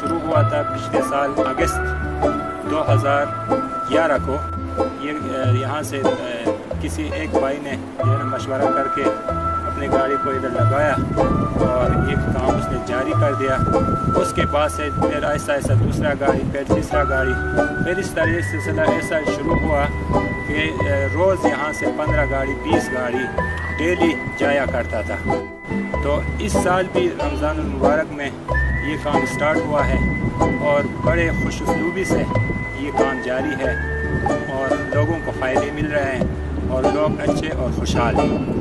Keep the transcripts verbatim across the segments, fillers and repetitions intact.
शुरू हुआ था पिछले साल अगस्त दो हज़ार ग्यारह को। ये यहाँ से किसी एक भाई ने जो है मशवरा करके अपनी गाड़ी को इधर लगाया और ये काम उसने जारी कर दिया। उसके बाद से फिर ऐसा ऐसा दूसरा गाड़ी, फिर तीसरा गाड़ी, फिर इस तरह से सिलसिला ऐसा शुरू हुआ कि रोज़ यहाँ से पंद्रह गाड़ी बीस गाड़ी डेली जाया करता था। तो इस साल भी रमज़ान मुबारक में ये काम स्टार्ट हुआ है और बड़े खुश उसलूबी से ये काम जारी है और लोगों को फ़ायदे मिल रहे हैं और लोग अच्छे और खुशहाल हैं।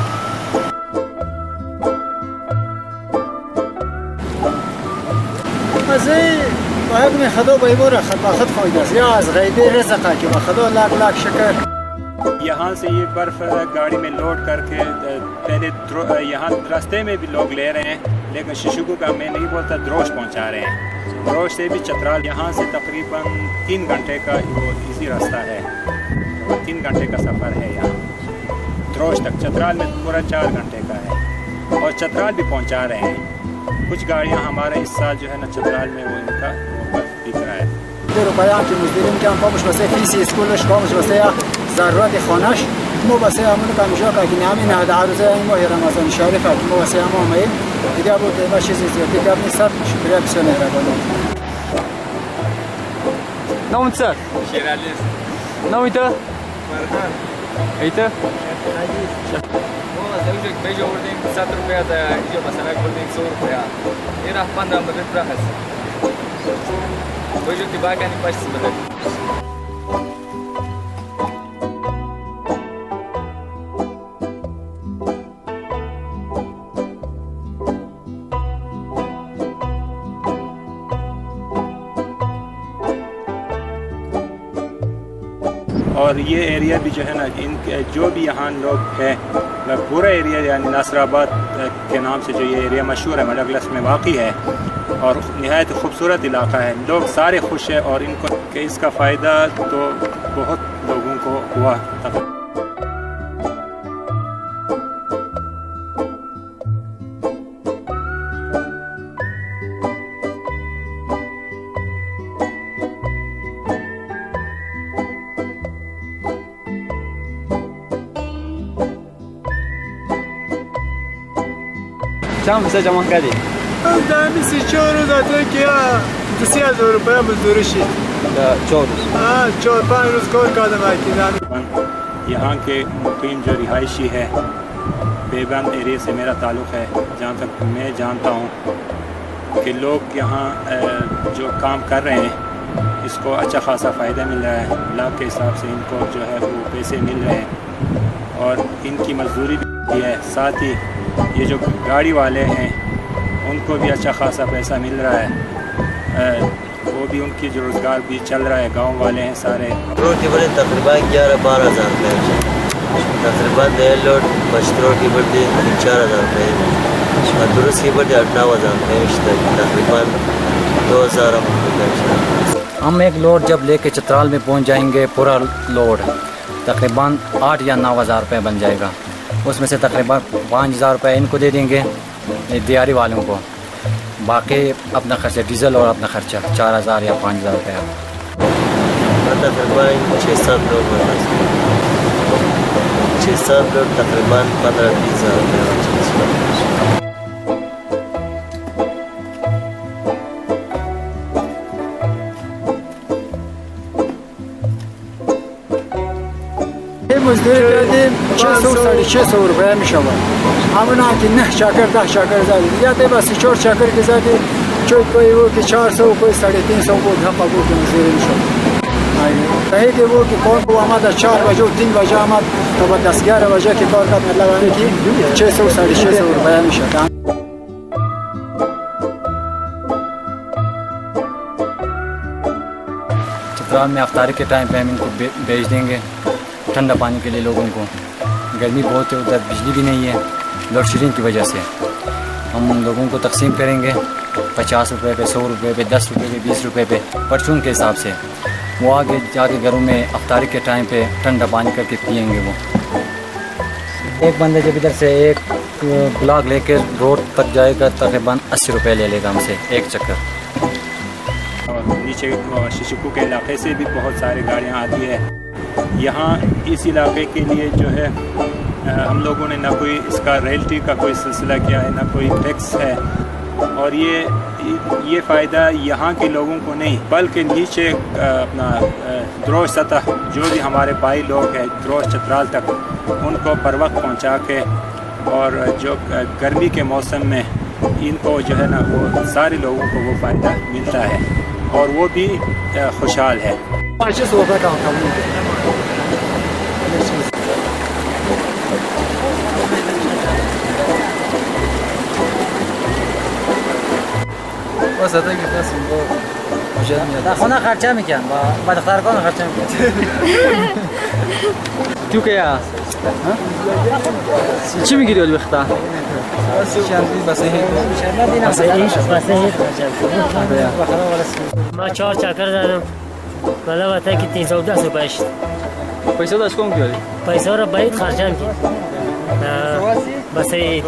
यहाँ से ये बर्फ़ गाड़ी में लोड करके पहले यहाँ रास्ते में भी लोग ले रहे हैं, लेकिन शिशुगु का मैं नहीं बोलता द्रोश पहुँचा रहे हैं। द्रोश से भी चतराल यहाँ से तकरीबन तीन घंटे का वो इजी रास्ता है, तीन घंटे का सफ़र है यहाँ द्रोश तक। चतराल में पूरा चार घंटे का है और चतराल भी पहुँचा रहे हैं। कुछ गाड़ियाँ हमारे इस साल जो है ना चतराल में वो इनका बिक रहा है। रुपया की मजदूरी के हम पामुश बसे फीसी स्कूल में पामुश बसे ज़रूरत खानाश मो बसे हमने का मुझे का कि नाम ना दार से मो रमज़ान शरीफ मो बसे हम में इधर वो तेरा चीज़ से कि अपने सब शुक्रिया से मेरा बोलो नाम सर शेरालिस नाम इधर इधर زوجك بيجي وردين سات ربيع ده يجي مثلا وردين سو ربيع هنا فانا مدت راحت بيجي تبقى كان بس بدل और ये एरिया भी जो है ना इन जो भी यहाँ लोग हैं पूरा एरिया यानी नासराबाद के नाम से जो ये एरिया मशहूर है मडकलस्ट में वाक़ई है और नहायत खूबसूरत इलाका है। लोग सारे खुश हैं और इनको इसका फ़ायदा तो बहुत लोगों को हुआ। كم بس جمع كذي؟ دامي سيشور وذاته كيا تسعة آلاف रुपया मजदूरी शी। चौर। हाँ चौर पाँच रोज़ कोर का दमाई की दामी। यहाँ के मुकीम जो रिहायशी है बेबंद एरिया से मेरा ताल्लुक़ है। जहाँ तक मैं जानता हूँ कि लोग यहाँ जो काम कर रहे हैं इसको अच्छा खासा फ़ायदा मिल रहा है। लाख के हिसाब से इनको जो है वो पैसे मिल रहे हैं और इनकी मजदूरी भी है। साथ ही ये जो गाड़ी वाले हैं उनको भी अच्छा खासा पैसा मिल रहा है, वो भी उनकी जो रोज़गार भी चल रहा है। गांव वाले हैं सारे। रोटी बड़े तकरीबन ग्यारह बारह हज़ार रुपये तकरीबन डेढ़ लोड बश्तरों की बढ़ती चार हज़ार रुपये और दुरुस्त की बढ़ती आठ नौ हज़ार रुपये तकरीबन दो हज़ार रुपये। हम एक लोड जब लेके चतराल में पहुंच जाएंगे पूरा लोड तकरीबन आठ या नौ हज़ार रुपये बन जाएगा। उसमें से तकरीबन पाँच हज़ार रुपये इनको दे देंगे दिहाड़ी वालों को, बाकी अपना खर्चा डीज़ल और अपना खर्चा चार हज़ार या पाँच हज़ार रुपये तकरीबन छः सात लोग छः सात लोग तकरीबन पंद्रह बीस हज़ार रुपये। मजदूरी करें छः सौ साढ़े छः सौ रुपये में शवा हम ना कि न चाकर दस चाकर ज़्यादा जाते बस चोर चाकर के ज़्यादा चो कोई वो कि चार सौ कोई साढ़े तीन सौ को धपा को मजदूरी में शवा कहे कि वो कि कौन को आमद चार बजे तीन बजे आमद तो बस दस ग्यारह बजे के कार का मतलब आने की छः सौ साढ़े छः सौ रुपये में शवा। चतराल में अफ्तारी के टाइम पे हम इनको बेच देंगे ठंडा पानी के लिए लोगों को। गर्मी बहुत है, उधर बिजली भी नहीं है लोड शेडिंग की वजह से। हम लोगों को तकसीम करेंगे पचास रुपये पे, सौ रुपये पे, दस रुपये पे, बीस रुपये पे परचून के हिसाब से। वो आगे जाके घरों में अफ्तारी के टाइम पे ठंडा पानी करके पियेंगे। वो एक बंदे जब इधर से एक ब्लॉक लेकर रोड तक जाएगा तकरीबन अस्सी रुपये ले लेगा हमसे एक चक्कर। और नीचे शिशुकू के इलाके से भी बहुत सारी गाड़ियाँ आती है। यहाँ इस इलाके के लिए जो है हम लोगों ने ना कोई इसका रॉयल्टी का कोई सिलसिला किया है, ना कोई टैक्स है, और ये ये फ़ायदा यहाँ के लोगों को नहीं बल्कि नीचे अपना द्रोश सतह जो भी हमारे भाई लोग हैं द्रोश चित्राल तक उनको पर वक्त पहुँचा के, और जो गर्मी के मौसम में इनको जो है ना वो सारे लोगों को वो फ़ायदा मिलता है और वो भी खुशहाल है। خونه خرچه میکن با مدخترکان خرچه میکن تو که یا چی میگیری ولی بختا ما چهار چکر زدم بالا وقتا که تین سو دست رو پشت पैसा दस कौन किया पैसा رو باید خرچه میکن بس این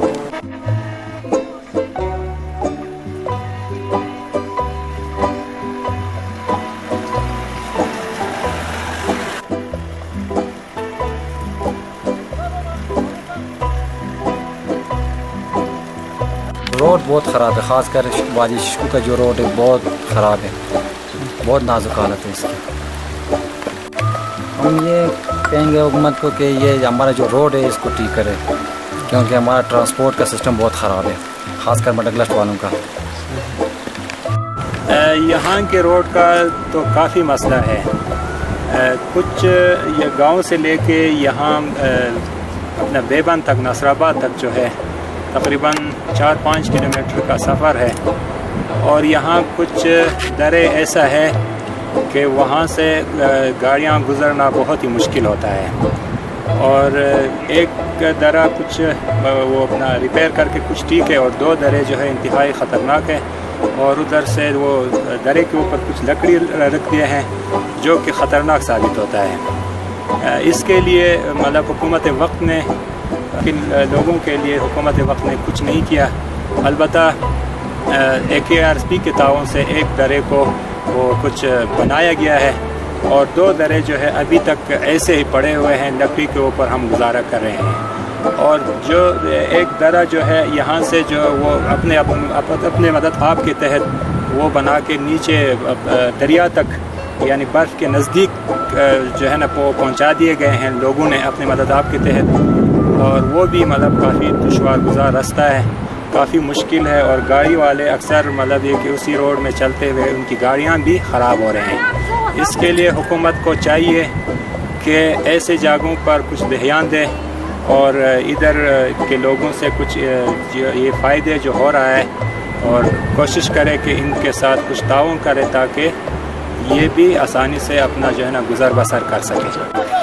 रोड बहुत ख़राब है, ख़ासकर वादी शिशकू का जो रोड है बहुत ख़राब है, बहुत नाजुक हालत है इसकी। हम ये कहेंगे हुकूमत को कि ये हमारा जो रोड है इसको ठीक करे, क्योंकि हमारा ट्रांसपोर्ट का सिस्टम बहुत ख़राब है, ख़ासकर मडकलश्त वालों का। यहाँ के रोड का तो काफ़ी मसला है। कुछ ये गांव से लेके यहाँ अपना बेबन तक नसराबाद तक जो है तकरीबन चार पाँच किलोमीटर का सफ़र है, और यहाँ कुछ दरे ऐसा है कि वहाँ से गाड़ियाँ गुज़रना बहुत ही मुश्किल होता है, और एक दरा कुछ वो अपना रिपेयर करके कुछ ठीक है, और दो दरे जो है इंतहाई ख़तरनाक है, और उधर से वो दरे के ऊपर कुछ लकड़ी रख दिए हैं जो कि ख़तरनाक साबित होता है। इसके लिए मतलब हुकूमत वक्त ने इन लोगों के लिए हुकूमत वक्त ने कुछ नहीं किया। अलबत्ता ए के आर पी के ताउन से एक दरे को वो कुछ बनाया गया है, और दो दरे जो है अभी तक ऐसे ही पड़े हुए हैं, लकड़ी के ऊपर हम गुजारा कर रहे हैं। और जो एक दरा जो है यहाँ से जो वो अपने अपने मदद आप के तहत वो बना के नीचे दरिया तक यानी बर्फ़ के नज़दीक जो है ना वो पहुँचा दिए गए हैं लोगों ने अपने मदद आप के तहत, और वो भी मतलब काफ़ी दुश्वार गुजार रास्ता है, काफ़ी मुश्किल है, और गाड़ी वाले अक्सर मतलब ये कि उसी रोड में चलते हुए उनकी गाड़ियाँ भी ख़राब हो रहे हैं। इसके लिए हुकूमत को चाहिए कि ऐसे जगहों पर कुछ ध्यान दें, और इधर के लोगों से कुछ ये फ़ायदे जो हो रहा है और कोशिश करे कि इनके साथ कुछ ताउन करे ताकि ये भी आसानी से अपना जो है ना गुज़र बसर कर सकें।